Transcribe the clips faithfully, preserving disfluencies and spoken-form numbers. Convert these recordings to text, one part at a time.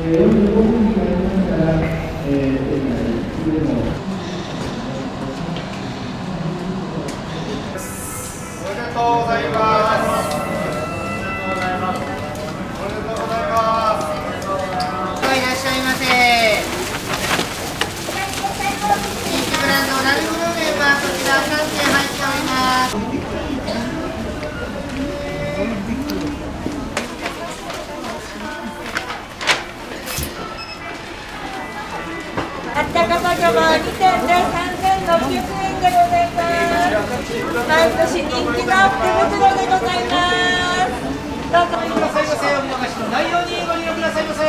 よんじゅうごふんになりましたら、えー、店内いつでも。 おめでとうございます。おめでとうございます。おめでとうございます。 いらっしゃいませ。人気ブランドラルフのメンバーこちらさんてん入っております。あったかパジャマにてんでさんぜんろっぴゃくえんでございます。毎年人気の福袋でございます。どうぞくださいませ。お見逃しのないようにご利用くださいませ。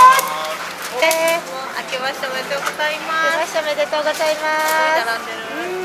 明けましておめでとうございます。明けましておめでとうございます。並んでる。